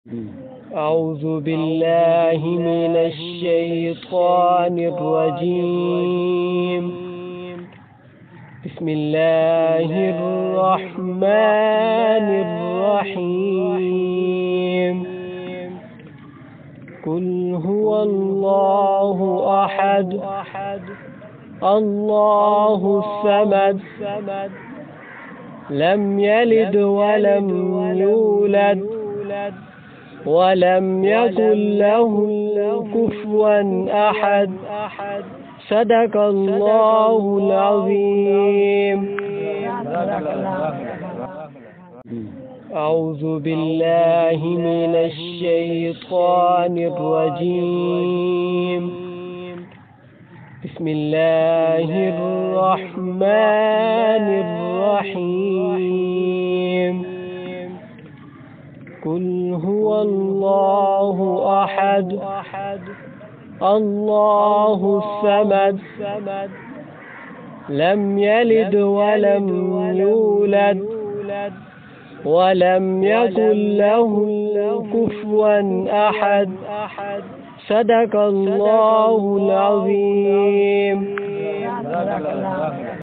أعوذ بالله من الشيطان الرجيم. بسم الله الرحمن الرحيم. قل هو الله أحد الله الصمد لم يلد ولم يولد ولم يكن له كفوا أحد. صدق الله العظيم. أعوذ بالله من الشيطان الرجيم. بسم الله الرحمن الرحيم. قل هو الله أحد الله الصمد لم يلد ولم يولد ولم يكن له كفوا أحد. صدق الله العظيم.